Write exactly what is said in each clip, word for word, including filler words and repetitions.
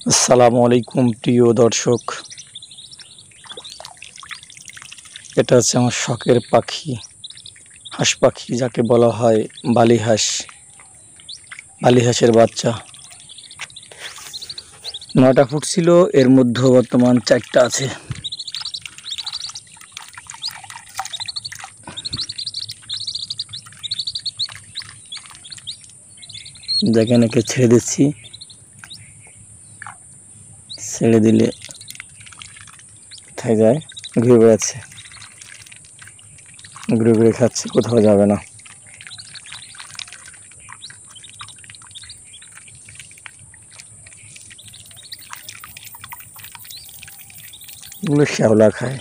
আসসালামু আলাইকুম প্রিয় দর্শক, এটা হচ্ছে আমার শখের পাখি, হাঁস পাখি যাকে বলা হয় বালি হাঁস। বালি হাঁসের বাচ্চা নয়টা ফুটছিল, এর মধ্যে বর্তমান চারটা আছে। দেখেন একে ছেড়ে দিচ্ছি, ছেড়ে দিলে কোথায় যায়, ঘুরে বেড়াচ্ছে, ঘুরে ঘুরে খাচ্ছে, কোথাও যাবে না। এগুলো শ্যাওলা খায়,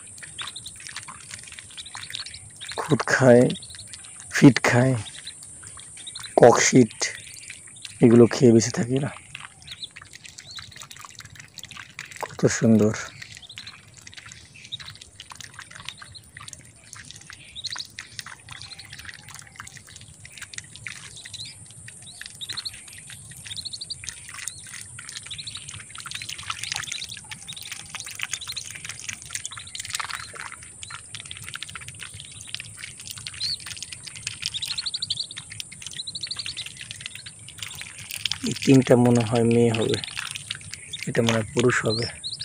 খুদ খায়, ফিট খায়, ককশিট, এগুলো খেয়ে বেঁচে থাকে না। কত সুন্দর! এই তিনটা মনে হয় মেয়ে হবে, এটা মনে হয় পুরুষ হবে।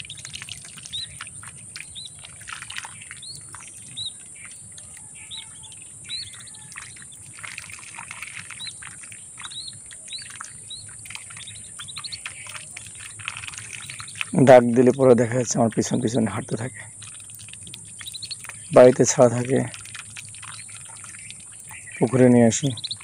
ডাক দিলে পরে দেখা যাচ্ছে আমার পিছন পিছনে হাঁটতে থাকে। বাড়িতে ছাড়া থাকে, পুকুরে নিয়ে আসি।